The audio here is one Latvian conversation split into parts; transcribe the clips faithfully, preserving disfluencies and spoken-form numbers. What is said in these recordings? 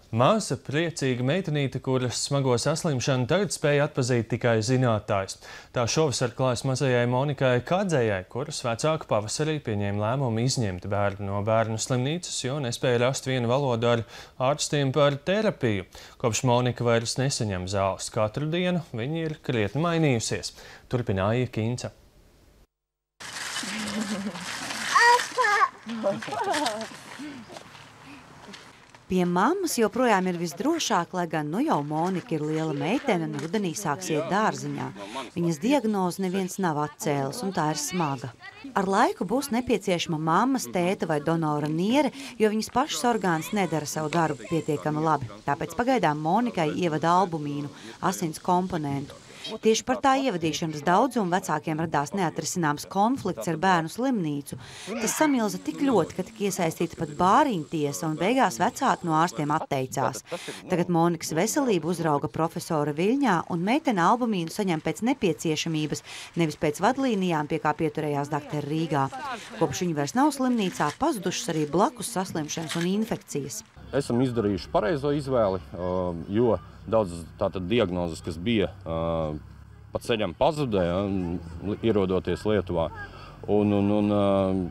Māsa priecīga meitenīte, kuras smago saslimšanu tagad spēja atpazīt tikai zinātājs. Tā šovasar klājas mazajai Monikai Kadzējai, kuras vecāku pavasarī pieņēma lēmumu izņemt bērnu no bērnu slimnīcas, jo nespēja rast vienu valodu ar ārstiem par terapiju. Kopš Monika vairs nesaņem zāles katru dienu, viņa ir krietni mainījusies. Turpina Aija Kinca. Pie mammas joprojām ir visdrošāk, lai gan nu jau Monika ir liela meitene un rudenī sāks iet dārziņā. Viņas diagnozi neviens nav atcēlis, un tā ir smaga. Ar laiku būs nepieciešama mammas, tēta vai donora niere, jo viņas pašas orgāns nedara savu darbu pietiekami labi. Tāpēc pagaidām Monikai ievada albumīnu, asins komponentu. Tieši par tā ievadīšanas daudzumu vecākiem radās neatrisināms konflikts ar bērnu slimnīcu. Tas samilza tik ļoti, ka tika iesaistīta pat bāriņtiesa un beigās vecāki no ārstiem atteicās. Tagad Monikas veselību uzrauga profesora Viļņā un meitene albumīnu saņem pēc nepieciešamības, nevis pēc vadlīnijām, pie kā pieturējās dakteri Rīgā. Kopš viņa vairs nav slimnīcā, pazudušas arī blakus saslimšanas un infekcijas. Esam izdarījuši pareizo izvēli, jo daudzas tātad diagnozes, kas bija pa ceļam pazudē, ierodoties Lietuvā. Un, un, un,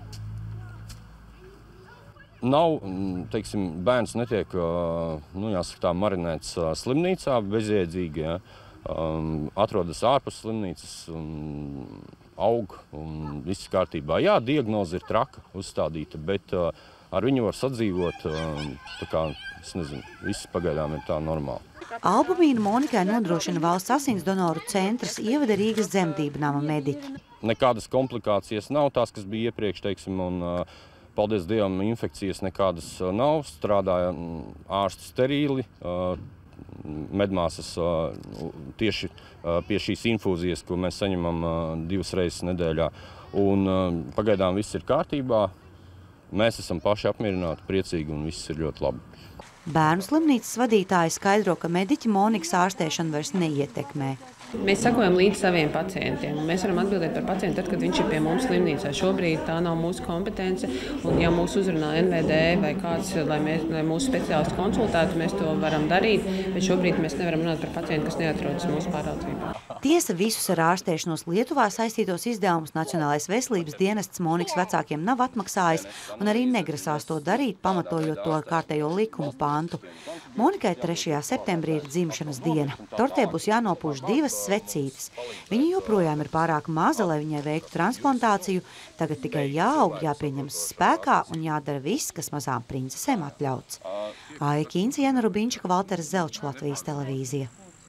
nav, teiksim, bērns netiek, nu, jāsaka tā, marinēts slimnīcā bezjēdzīgi, ja, atrodas ārpus slimnīcas un aug un viss kārtībā. Jā, diagnoze ir traka uzstādīta, bet ar viņu var sadzīvot, tā kā, es nezinu, viss pagaidām ir tā normāli. Albumīnu Monikai nodrošina valsts asins donoru centrs, ievada Rīgas dzemdību nama mediķi. Nekādas komplikācijas nav tās, kas bija iepriekš, teiksim, un paldies Dievam, infekcijas nekādas nav. Strādāja ārsti sterīli, medmāsas tieši pie šīs infūzijas, ko mēs saņemam divas reizes nedēļā. Un pagaidām viss ir kārtībā. Mēs esam paši apmierināti, priecīgi un viss ir ļoti labi. Bērnu slimnīcas vadītāji skaidro, ka mediķi Monikas ārstēšanu vairs neietekmē. Mēs sekojam līdz saviem pacientiem. Mēs varam atbildēt par pacientu tad, kad viņš ir pie mums slimnīcā. Šobrīd tā nav mūsu kompetence, un ja mūs uzrunā N V D vai kāds, lai, mēs, lai mūsu speciālisti konsultētu, mēs to varam darīt, bet šobrīd mēs nevaram runāt par pacientu, kas neatrodas mūsu pārvaldībā. Tiesa visus ar ārstēšanos Lietuvā saistītos izdevumus Nacionālais veselības dienests Monikas vecākiem nav atmaksājis un arī negrasās to darīt, pamatojot to ar kārtējo likumu pantu. Monikai trešajā septembrī ir dzimšanas diena. Tortē būs jānopūš divas svecītes. Viņa joprojām ir pārāk maza, lai viņai veiktu transplantāciju. Tagad tikai jāaug, jāpieņems spēkā un jādara viss, kas mazām princesēm atļauts. Aija Kinca, Jana Rubinčika, Valters Zelčs, Latvijas televīzija.